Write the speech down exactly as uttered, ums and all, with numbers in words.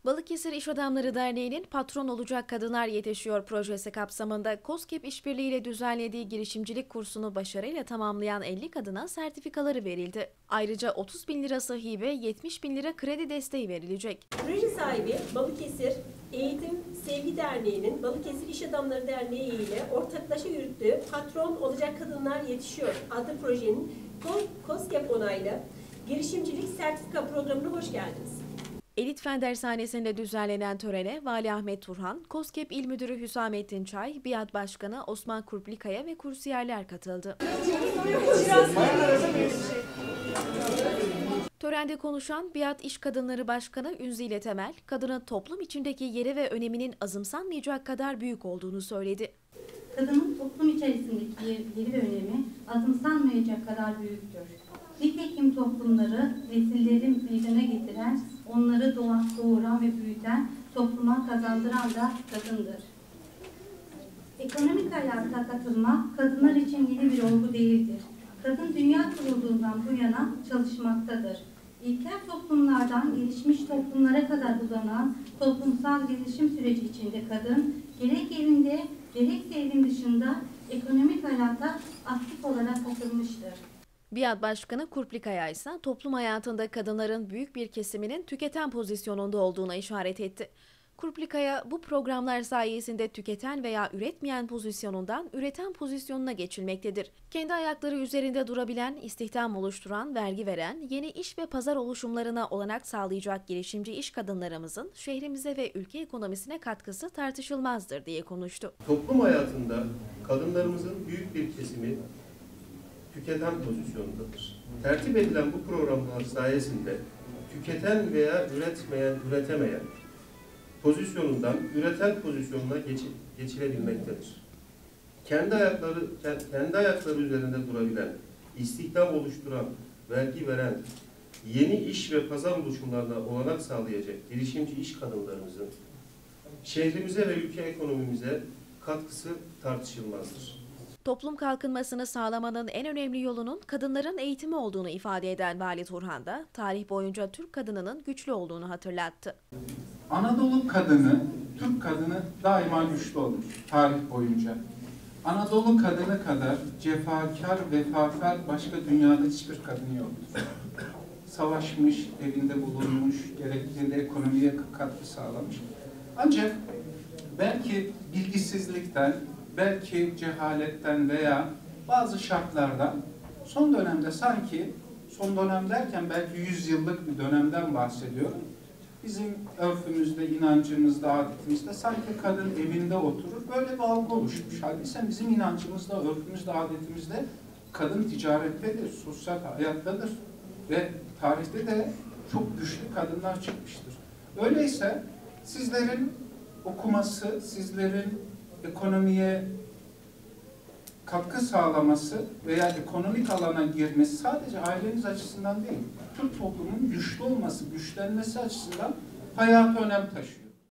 Balıkesir İş Adamları Derneği'nin Patron Olacak Kadınlar Yetişiyor projesi kapsamında KOSGEB İşbirliği ile düzenlediği girişimcilik kursunu başarıyla tamamlayan elli kadına sertifikaları verildi. Ayrıca otuz bin lira hibe, yetmiş bin lira kredi desteği verilecek. Proje sahibi Balıkesir Eğitim Sevgi Derneği'nin Balıkesir İş Adamları Derneği ile ortaklaşa yürüttüğü Patron Olacak Kadınlar Yetişiyor adlı projenin KOSGEB onaylı girişimcilik sertifika programına hoş geldiniz. Elit Fen Dershanesi'nde düzenlenen törene Vali Ahmet Turhan, KOSGEB İl Müdürü Hüsamettin Çay, BİAD Başkanı Osman Kurplikaya ve kursiyerler katıldı. Törende konuşan BİAD İş Kadınları Başkanı Ünzile Temel, kadının toplum içindeki yeri ve öneminin azımsanmayacak kadar büyük olduğunu söyledi. Kadının toplum içerisindeki yeri ve önemi azımsanmayacak kadar büyüktür. Nitekim toplumları, nesilleri meydana getiren, onları doğuran ve büyüten, topluma kazandıran da kadındır. Ekonomik hayata katılma, kadınlar için yeni bir olgu değildir. Kadın dünya kurulduğundan bu yana çalışmaktadır. İlkel toplumlardan gelişmiş toplumlara kadar uzanan toplumsal gelişim süreci içinde kadın, gerek evinde, gerekse evin dışında ekonomik hayata aktif olarak katılmıştır. BİAD Başkanı Kurplikaya ise toplum hayatında kadınların büyük bir kesiminin tüketen pozisyonunda olduğuna işaret etti. Kurplikaya, bu programlar sayesinde tüketen veya üretmeyen pozisyonundan üreten pozisyonuna geçilmektedir. Kendi ayakları üzerinde durabilen, istihdam oluşturan, vergi veren, yeni iş ve pazar oluşumlarına olanak sağlayacak girişimci iş kadınlarımızın şehrimize ve ülke ekonomisine katkısı tartışılmazdır diye konuştu. Toplum hayatında kadınlarımızın büyük bir kesimi tüketen pozisyonundadır. Tertip edilen bu programlar sayesinde tüketen veya üretmeyen, üretemeyen pozisyonundan üreten pozisyonuna geçi, geçilebilmektedir. Kendi ayakları kendi ayakları üzerinde durabilen, istihdam oluşturan, vergi veren, yeni iş ve pazar oluşumlarına olanak sağlayacak girişimci iş kadınlarımızın şehrimize ve ülke ekonomimize katkısı tartışılmazdır. Toplum kalkınmasını sağlamanın en önemli yolunun kadınların eğitimi olduğunu ifade eden Vali Turhan da tarih boyunca Türk kadınının güçlü olduğunu hatırlattı. Anadolu kadını, Türk kadını daima güçlü olur tarih boyunca. Anadolu kadını kadar cefakar, vefakar başka dünyada hiçbir kadın yoktur. Savaşmış, evinde bulunmuş, gerektiğinde ekonomiye katkı sağlamış. Ancak belki bilgisizlikten, belki cehaletten veya bazı şartlardan son dönemde sanki, son dönem derken belki yüz yıllık bir dönemden bahsediyorum. Bizim örfümüzde, inancımızda, adetimizde sanki kadın evinde oturur. Böyle bir algı oluşmuş. Halbuki bizim inancımızda, örfümüzde, adetimizde kadın ticarettedir, sosyal hayattadır. Ve tarihte de çok güçlü kadınlar çıkmıştır. Öyleyse sizlerin okuması, sizlerin ekonomiye katkı sağlaması veya ekonomik alana girmesi sadece aileniz açısından değil, Türk toplumunun güçlü olması, güçlenmesi açısından hayati önem taşıyor.